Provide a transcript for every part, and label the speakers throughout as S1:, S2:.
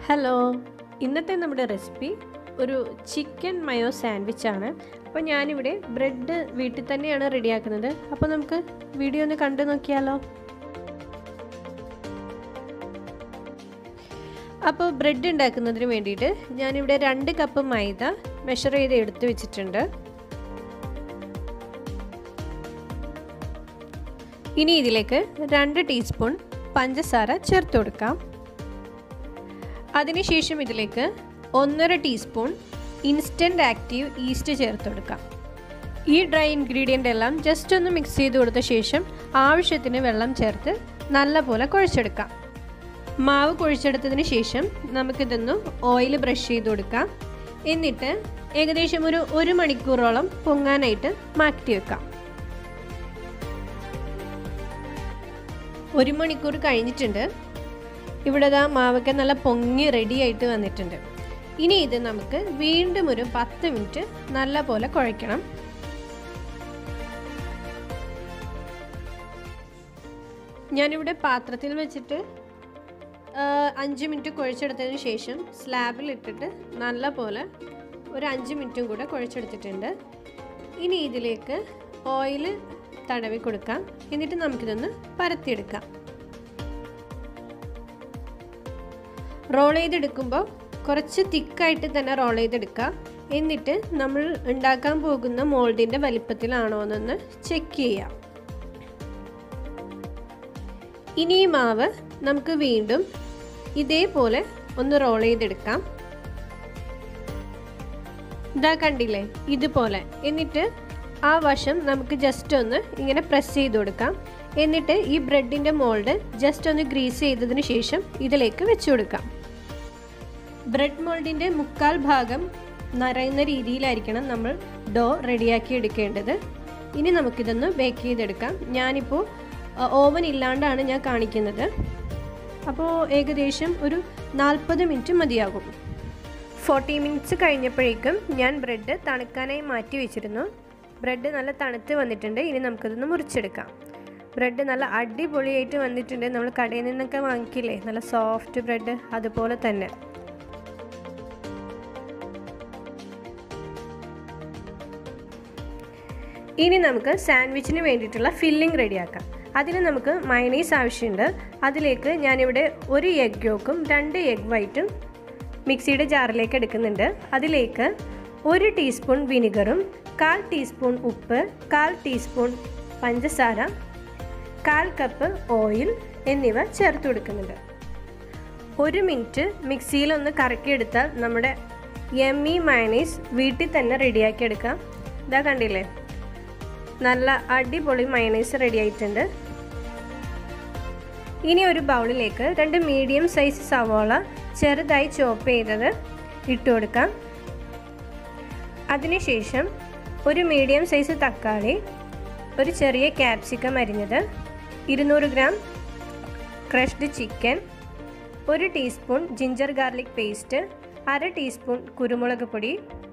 S1: Hello, ഇന്നത്തെ നമ്മുടെ recipe ഒരു ചിക്കൻ മയോ സാൻഡ്വിച്ചാണ്. അപ്പോൾ ഞാനിവിടെ ബ്രെഡ് വീട്ടിൽ തന്നെയാണ് റെഡിയാക്കുന്നത്. അപ്പോൾ നമുക്ക് വീഡിയോ ഒന്ന് കണ്ടു നോക്കിയാലോ. അപ്പോൾ ബ്രെഡ് ഉണ്ടാക്കുന്നതിന് വേണ്ടിയിട്ട് ഞാനിവിടെ 2 കപ്പ് മൈദ മെഷർ ചെയ്ത് എടുത്ത് വെച്ചിട്ടുണ്ട്. ഇനി ഇതിലേക്ക് 2 ടീസ്പൂൺ പഞ്ചസാര ചേർത്ത് കൊടുക്കാം. അതിനുശേഷം ഇതിലേക്ക് 1.5 ടീസ്പൂൺ ഇൻസ്റ്റൻറ്റ് ആക്റ്റീവ് ഈസ്റ്റ് ചേർത്ത് കൊടുക്കാം. ഈ ഡ്രൈ ഇൻഗ്രീഡിയൻ്റ് എല്ലാം ജസ്റ്റ് ഒന്ന് മിക്സ് ചെയ്ത് കൊടുത്ത ശേഷം ആവശ്യത്തിന് വെള്ളം ചേർത്ത് നല്ലപോലെ കുഴച്ചെടുക്കാം. മാവ് കുഴച്ചെടുത്തതിന് ശേഷം നമുക്കിതൊന്ന് ഓയിൽ ബ്രഷ് ചെയ്ത് കൊടുക്കാം. എന്നിട്ട് ഏകദേശം ഒരു 1 മണിക്കൂറോളം പൊങ്ങാനായിട്ട് മാറ്റി വെക്കാം. 1 മണിക്കൂർ കഴിഞ്ഞിട്ടുണ്ട്. ഇവിടെ മാവൊക്കെ നല്ല പൊങ്ങി റെഡി ആയിട്ട് വന്നിട്ടുണ്ട്. ഇനി ഇത് നമുക്ക് വീണ്ടും ഒരു 10 മിനിറ്റ് നല്ല പോലെ കുഴയ്ക്കണം. ഞാനിവിടെ പാത്രത്തിൽ വെച്ചിട്ട് 5 മിനിറ്റ് കുഴച്ചെടുത്തതിന് ശേഷം സ്ലാബിൽ ഇട്ടിട്ട് നല്ല പോലെ ഒരു 5 മിനിറ്റും കൂടെ കുഴച്ചെടുത്തിട്ടുണ്ട്. ഇനി ഇതിലേക്ക് ഓയിൽ തടവി കൊടുക്കാം. എന്നിട്ട് നമുക്കിതൊന്ന് പരത്തിയെടുക്കാം. റോൾ ചെയ്തെടുക്കുമ്പോൾ കുറച്ച് തിക്കായിട്ട് തന്നെ റോൾ ചെയ്തെടുക്കുക. എന്നിട്ട് നമ്മൾ ഉണ്ടാക്കാൻ പോകുന്ന മോൾഡിൻ്റെ വലിപ്പത്തിലാണോ എന്നൊന്ന് ചെക്ക് ചെയ്യാം. ഇനി ഈ മാവ് നമുക്ക് വീണ്ടും ഇതേപോലെ ഒന്ന് റോൾ ചെയ്തെടുക്കാം. ഇതാ കണ്ടില്ലേ, ഇതുപോലെ. എന്നിട്ട് ആ വശം നമുക്ക് ജസ്റ്റ് ഒന്ന് ഇങ്ങനെ പ്രസ് ചെയ്ത് കൊടുക്കാം. എന്നിട്ട് ഈ ബ്രെഡിൻ്റെ മോൾഡ് ജസ്റ്റ് ഒന്ന് ഗ്രീസ് ചെയ്തതിന് ശേഷം ഇതിലേക്ക് വെച്ച് കൊടുക്കാം. ബ്രെഡ് മോൾഡിൻ്റെ 3/4 ഭാഗം നിറയുന്ന രീതിയിലായിരിക്കണം നമ്മൾ ഡോ റെഡിയാക്കി എടുക്കേണ്ടത്. ഇനി നമുക്കിതൊന്ന് ബേക്ക് ചെയ്തെടുക്കാം. ഞാനിപ്പോൾ ഓവൻ ഇല്ലാണ്ടാണ് ഞാൻ കാണിക്കുന്നത്. അപ്പോൾ ഏകദേശം ഒരു 40 മിനിറ്റ് മതിയാകും. 40 മിനിറ്റ്സ് കഴിഞ്ഞപ്പോഴേക്കും ഞാൻ ബ്രെഡ് തണുക്കാനായി മാറ്റി വെച്ചിരുന്നു. ബ്രെഡ് നല്ല തണുത്ത് വന്നിട്ടുണ്ട്. ഇനി നമുക്കിതൊന്ന് മുറിച്ചെടുക്കാം. ബ്രെഡ് നല്ല അടിപൊളിയായിട്ട് വന്നിട്ടുണ്ട്. നമ്മൾ കടയിൽ നിന്നൊക്കെ വാങ്ങിക്കില്ലേ, നല്ല സോഫ്റ്റ് ബ്രെഡ്, അതുപോലെ തന്നെ. ഇനി നമുക്ക് സാൻഡ്വിച്ചിന് വേണ്ടിയിട്ടുള്ള ഫില്ലിംഗ് റെഡിയാക്കാം. അതിന് നമുക്ക് മയണൈസ് ആവശ്യമുണ്ട്. അതിലേക്ക് ഞാനിവിടെ 1 എഗ് യോക്കും 2 എഗ് വൈറ്റും മിക്സിയുടെ ജാറിലേക്ക് എടുക്കുന്നുണ്ട്. അതിലേക്ക് 1 ടീസ്പൂൺ വിനിഗറും 1/4 ടീസ്പൂൺ ഉപ്പ്, 1/4 ടീസ്പൂൺ പഞ്ചസാര, 1/4 കപ്പ് ഓയിൽ എന്നിവ ചേർത്ത് കൊടുക്കുന്നുണ്ട്. 1 മിനിറ്റ് മിക്സിയിലൊന്ന് കറക്കിയെടുത്താൽ നമ്മുടെ യമ്മി മയണൈസ് വീട്ടിൽ തന്നെ റെഡിയാക്കി എടുക്കാം. ഇതാ കണ്ടില്ലേ, നല്ല അടിപൊളി മയണൈസ് റെഡി ആയിട്ടുണ്ട്. ഇനി ഒരു ബൗളിലേക്ക് 2 മീഡിയം സൈസ് സവാള ചെറുതായി ചോപ്പ് ചെയ്തത് ഇട്ട് കൊടുക്കാം. അതിനുശേഷം ഒരു മീഡിയം സൈസ് തക്കാളി, ഒരു ചെറിയ ക്യാപ്സിക്കം അരിഞ്ഞത്, 200 gram crushed chicken, 1 teaspoon ginger garlic paste, 1/2 teaspoon കുരുമുളക് പൊടി.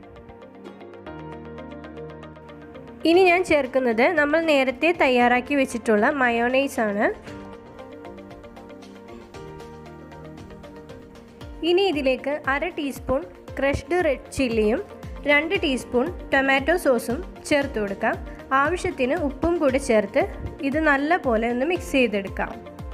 S1: ഇനി ഞാൻ ചേർക്കുന്നത് നമ്മൾ നേരത്തെ തയ്യാറാക്കി വെച്ചിട്ടുള്ള മയോണൈസ് ആണ്. ഇനി ഇതിലേക്ക് 1/2 ടീസ്പൂൺ ക്രഷ്ഡ് റെഡ് ചില്ലിയും 2 ടീസ്പൂൺ ടൊമാറ്റോ സോസും ചേർത്ത് കൊടുക്കാം. ആവശ്യത്തിന് ഉപ്പും കൂടി ചേർത്ത് ഇത് നല്ല പോലെ ഒന്ന് മിക്സ് ചെയ്തെടുക്കാം.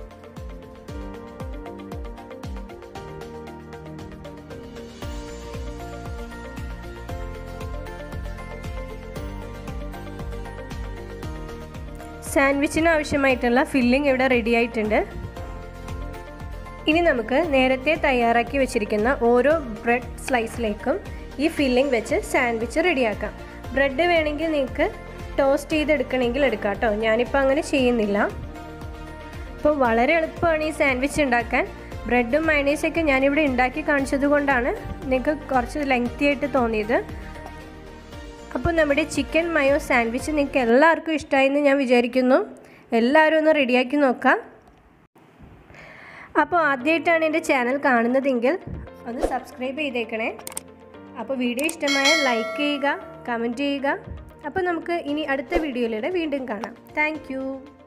S1: സാൻഡ്വിച്ചിന് ആവശ്യമായിട്ടുള്ള ഫില്ലിംഗ് ഇവിടെ റെഡി ആയിട്ടുണ്ട്. ഇനി നമുക്ക് നേരത്തെ തയ്യാറാക്കി വെച്ചിരിക്കുന്ന ഓരോ ബ്രെഡ് സ്ലൈസിലേക്കും ഈ ഫില്ലിംഗ് വെച്ച് സാൻഡ്വിച്ച് റെഡിയാക്കാം. ബ്രെഡ് വേണമെങ്കിൽ നിങ്ങൾക്ക് ടോസ്റ്റ് ചെയ്തെടുക്കണമെങ്കിൽ എടുക്കാം കേട്ടോ. ഞാനിപ്പോൾ അങ്ങനെ ചെയ്യുന്നില്ല. അപ്പോൾ വളരെ എളുപ്പമാണ് ഈ സാൻഡ്വിച്ച് ഉണ്ടാക്കാൻ. ബ്രെഡും മയണൈസൊക്കെ ഞാനിവിടെ ഉണ്ടാക്കി കാണിച്ചത് കൊണ്ടാണ് നിങ്ങൾക്ക് കുറച്ച് ലെങ്തി ആയിട്ട് തോന്നിയത്. അപ്പോൾ നമ്മുടെ ചിക്കൻ മയോ സാൻഡ്വിച്ച് നിങ്ങൾക്ക് എല്ലാവർക്കും ഇഷ്ടമായെന്ന് ഞാൻ വിചാരിക്കുന്നു. എല്ലാവരും ഒന്ന് റെഡിയാക്കി നോക്കാം. അപ്പോൾ ആദ്യമായിട്ടാണ് എൻ്റെ ചാനൽ കാണുന്നതെങ്കിൽ ഒന്ന് സബ്സ്ക്രൈബ് ചെയ്തേക്കണേ. അപ്പോൾ വീഡിയോ ഇഷ്ടമായാൽ ലൈക്ക് ചെയ്യുക, കമൻറ്റ് ചെയ്യുക. അപ്പോൾ നമുക്ക് ഇനി അടുത്ത വീഡിയോയിലൂടെ വീണ്ടും കാണാം. താങ്ക്